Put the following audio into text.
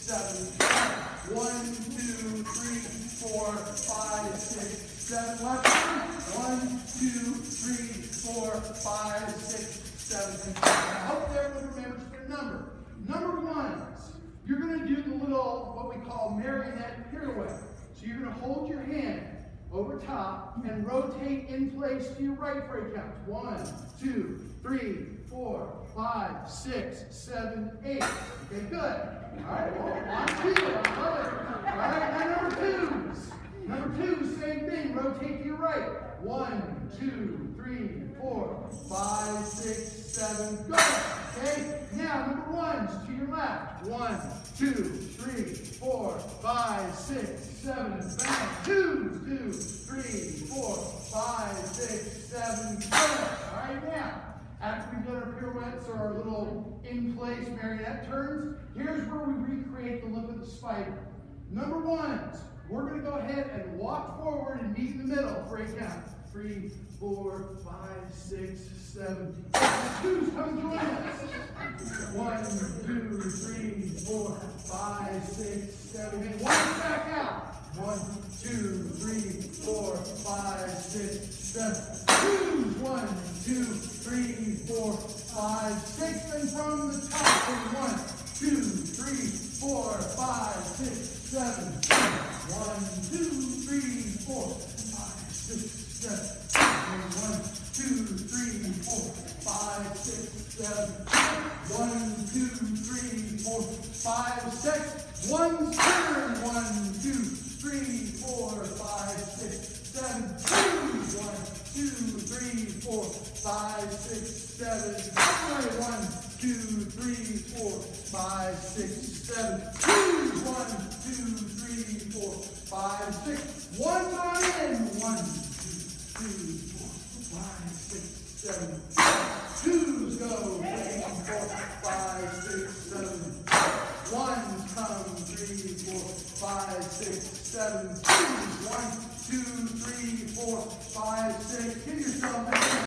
7. 1, 2, 3, 4, 5, 6, 7. Left turn. 1, 2, 3, 4, 5, 6, 7. I hope everyone remembers their number. Number ones, you're going to do the little, what we call marionette pirouette. So you're going to hold your hand over top and rotate in place to your right for a count. 1, 2, 3, 4, 5, 6, 7, 8. Okay, good. All right, well, on 2. I love it. All right, now number twos. Number 2, same thing. Rotate to your right. 1, 2, 3, 4, 5, 6, 7. Go. Okay, now number ones to your left. 1, 2, 3, 4, 5, 6, 7. Bang. 2, 2, 3, 4, 5, 6, 7. Good. All right, now. After we've done our pirouettes or our little in-place marionette turns, here's where we recreate the look of the spider. Number ones, we're going to go ahead and walk forward and meet in the middle for a count. 3, 4, 5, 6, 7, 8. Twos, come join us. 1, 2, 3, 4, 5, 6, 7, 8. One back out. 1, 2, 3, 4, 5, 6, 7. Twos. 1, 2, 3, 4, 5, 6. And from the top. 1, 2, 3, 4, 5, 6, 7. 1, 2, 3, 4, 5, 6, 7. 1, 2, 3, 4, 5, 6, 7. 1, 2, 3, 4, 5, 6. One turn. 1, 2, 3, 4, 5, 6, 7. 1, 2, 3, 4, 5, 6, 7. 1, 2, 3, 4, 5, 6, 7. 1, 2, 3, 4, 5, 6. One on in. 1, 2, 3, 4, 5, 6, 7. Twos go. 3, 4, 5, 6, 7. Ones come. 3, 4, 5, 6, 7. Twos. 1, 2, 3, 4, 5, 6. Give yourself